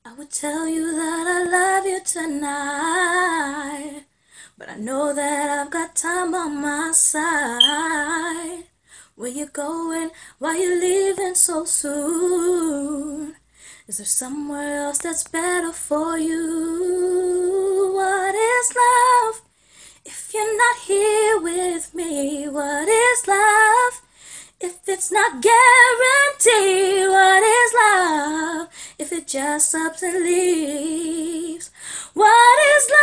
I would tell you that I love you tonight, but I know that I've got time on my side. Where you going? Why you leaving so soon? Is there somewhere else that's better for you? What is love if you're not here with me? What is love if it's not guaranteed? What is love if it just ups and leaves? What is